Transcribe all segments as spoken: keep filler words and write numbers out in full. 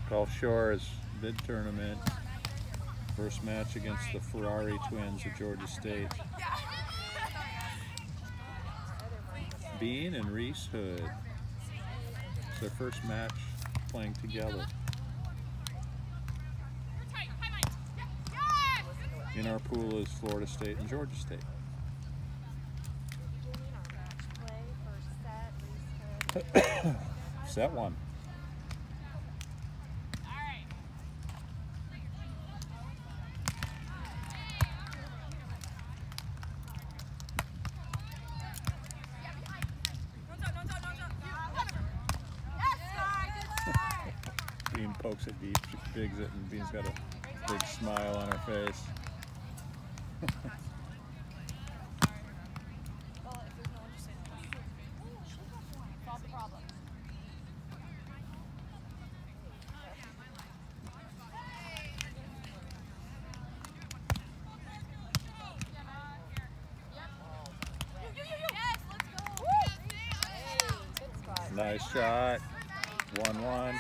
Gulf Shores mid-tournament. First match against the Ferrari twins of Georgia State. Bean and Reese Hood. It's their first match playing together. In our pool is Florida State and Georgia State. Set one. Bean pokes it deep, she digs it, and Bean's got a big smile on her face. Nice shot. one one.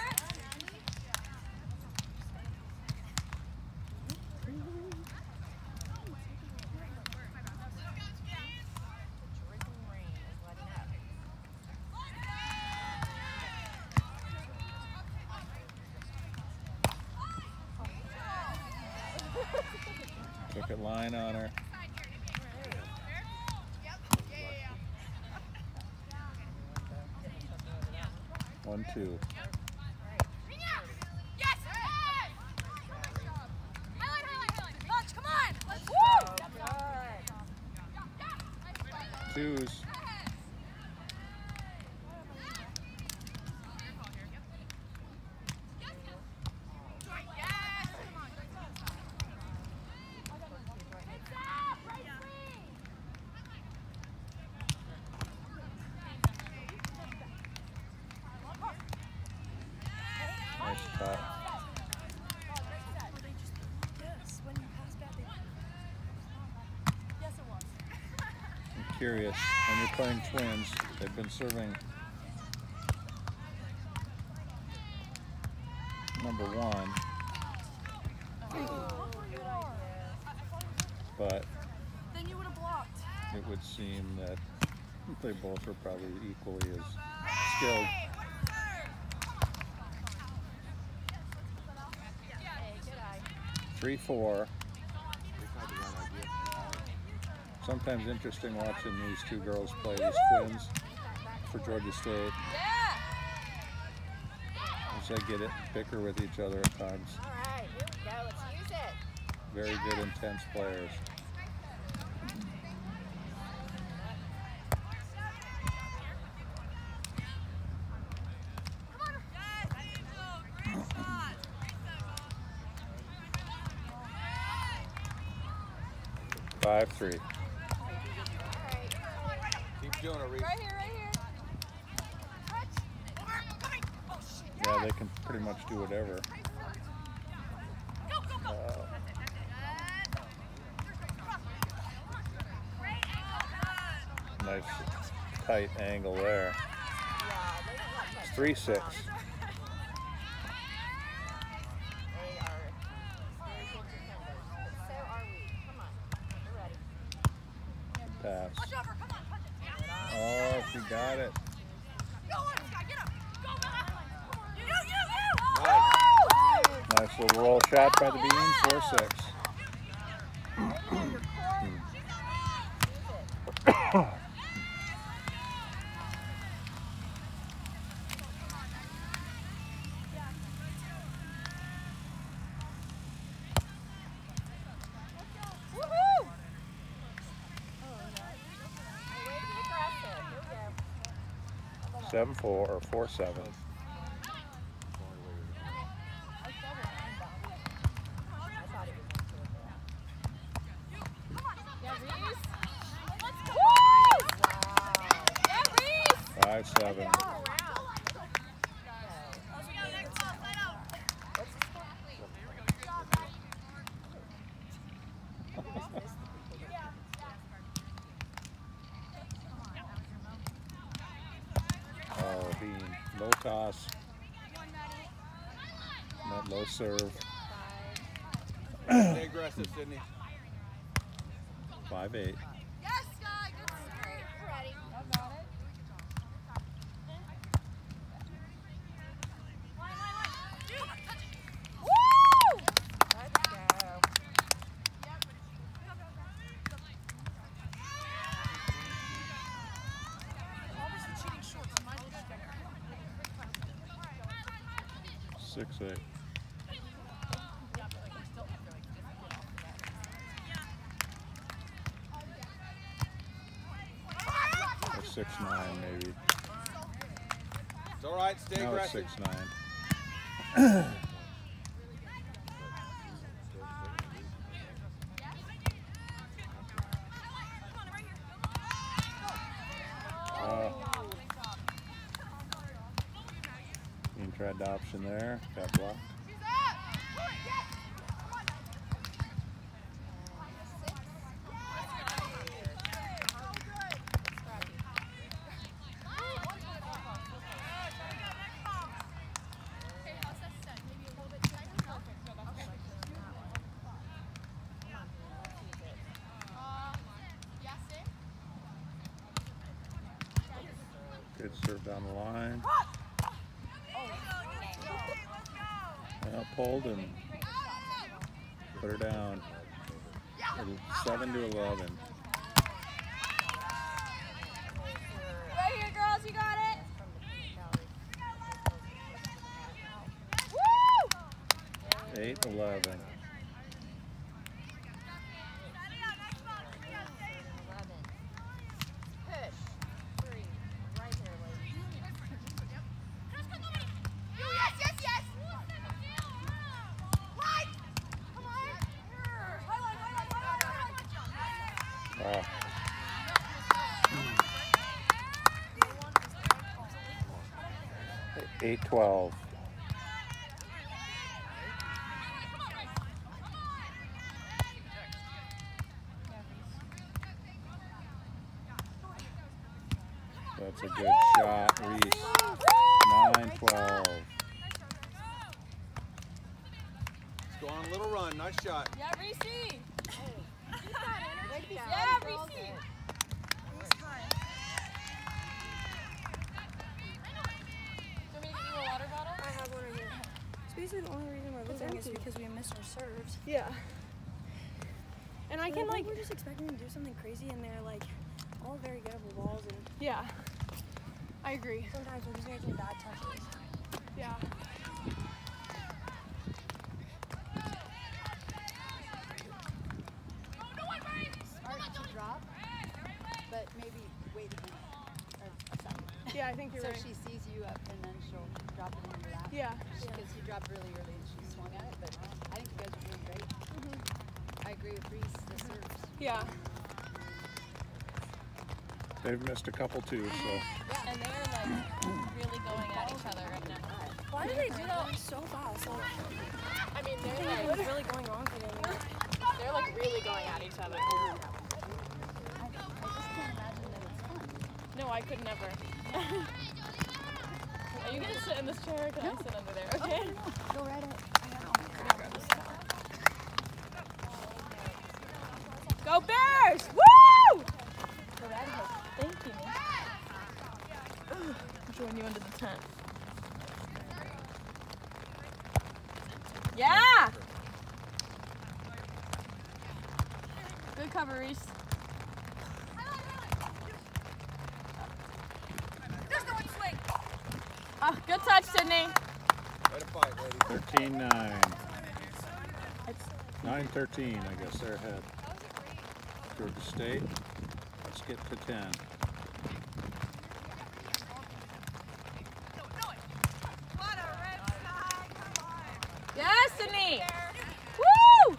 Took a line on her. One, two. Twos. Nice cut. I'm curious, when you're playing twins, they've been serving number one, but it would seem that they both are probably equally as skilled. Three, four. Sometimes interesting watching these two girls play, these twins for Georgia State. As they get it, bicker with each other at times. All right, here we go. Let's use it. Very good, intense players. Five, three. Keep doing it, Reese. Right here, right here. Yeah, they can pretty much do whatever. Uh, nice tight angle there. It's three, six. Pass. Oh, she got it. Nice little roll shot by the Bean, four six. Seven four or four seven. Five seven. Oh, Bean, low toss. Low serve. Stay aggressive, Sydney. five eight. Yes, guy. Good serve. Ready. I got it. Woo! Let's go. six eight. Or six nine maybe. It's all right. Stay Now it's aggressive. six nine. Uh, being tried the option there. Got blocked. Good serve down the line. Uh, pulled and put her down. seven to eleven. Right here, girls. You got it. Woo! eight eleven. Wow. eight twelve. That's a good shot, Reese. nine twelve. Let's go on a little run. Nice shot. Yeah, Reese. Yeah, Reese. I have one right here. It's basically the only reason we're losing is because we missed our serves. Yeah. And I can like, we're just expecting to do something crazy, and they're like all very good with balls, and yeah. I agree. sometimes we're just making bad touches. Yeah. Smart to drop, but maybe wait a minute or something. Yeah, I think you're So right. she sees you up and then she'll drop it in your lap. Yeah. Because you dropped really early and she swung at it, but I think you guys are doing great. Mm-hmm. I agree with Reese, the serves. Yeah. They've missed a couple too, so. And they're like really going at each other right now. Why do they do that so fast? Like, I mean, I they're think like, what's really going wrong for them? Like, they're like really going at each other. I, I just can't imagine that it's fun. No, I could never. Are you gonna sit in this chair or can I sit under there? Okay. Go right ahead. Go Bears! Woo! Go right ahead. Thank you. Join you under the tent. Yeah! Good cover, Reese. Oh, good touch, Sydney. Way to fight, lady. thirteen nine. nine thirteen, I guess they're ahead. Georgia State. Let's get to ten. Yes, Sydney. Woo!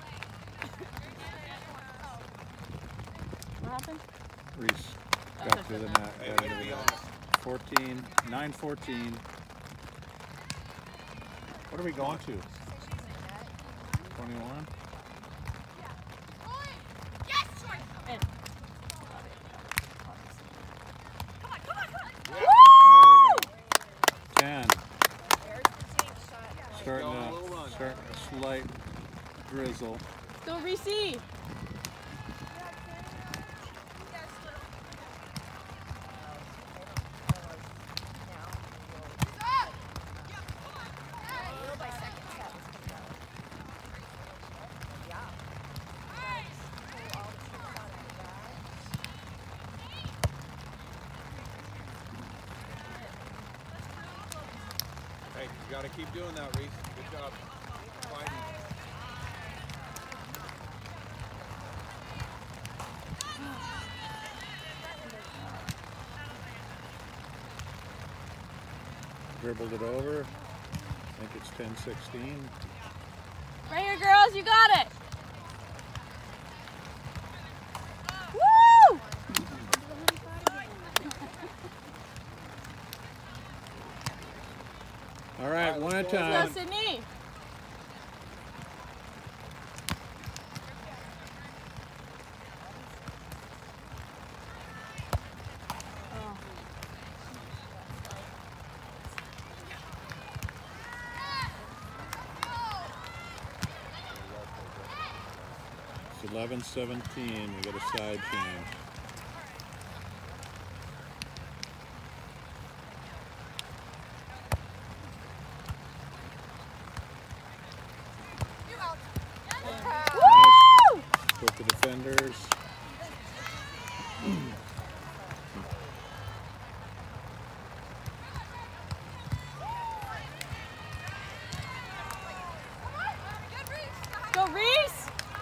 What happened? Reese got through the net. Hey, Got way to into be the honest. net. fourteen, nine fourteen. What are we going to? twenty-one? There we go. ten. Starting Go on a to, little run. starting light drizzle. Go Reese! Hey, you got to keep doing that, Reese. Good job. Fighting. Dribbled it over. I think it's ten sixteen. Right here, girls, you got it! Woo! All right, one at a Go, time. Sydney! It's eleven seventeen. We got a side change. Woo! With the defenders. Go Reese!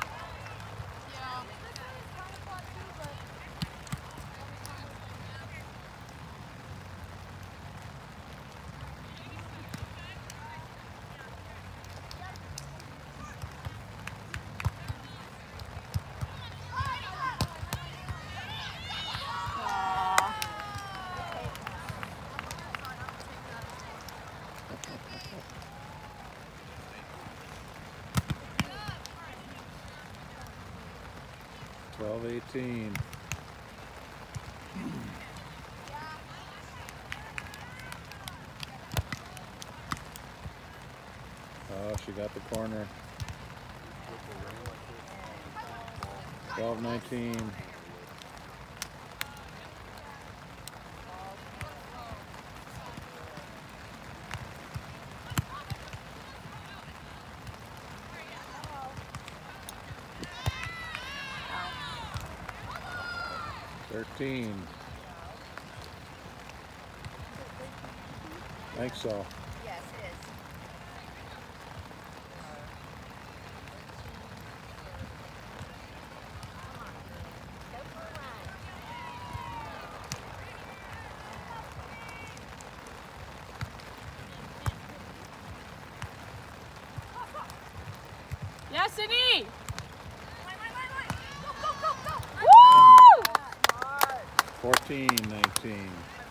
twelve eighteen. Oh, she got the corner. twelve nineteen. thirteen. I think so. Yes, it is. Yeah, Sydney! fourteen nineteen.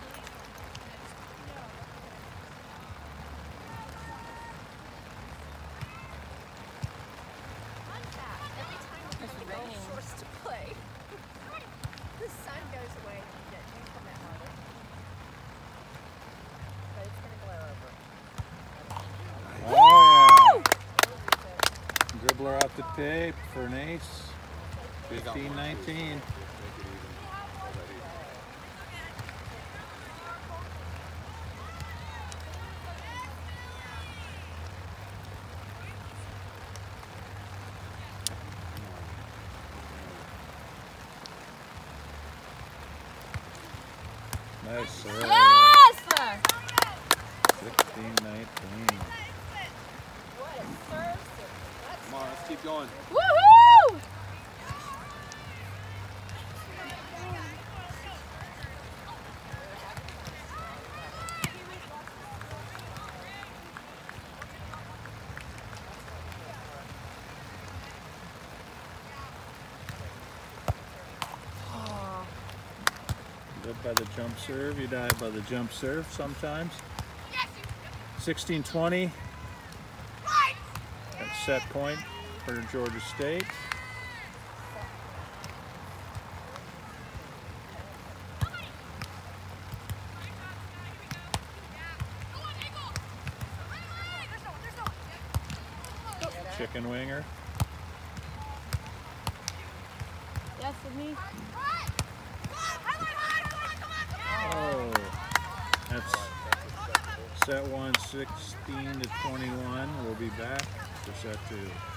Shorts to play. The sun goes away and you get you come out harder. But it's gonna glare over. Oh, yeah. Dribbler off the tape for an ace. fifteen nineteen. Nice serve. Yes! sixteen nineteen. What a serve. Come on, let's keep going. Woohoo! Live by the jump serve, you die by the jump serve sometimes. sixteen twenty. At set point for Georgia State. Chicken winger. Yes, Sydney. Oh, that's set one, sixteen to twenty-one. We'll be back for set two.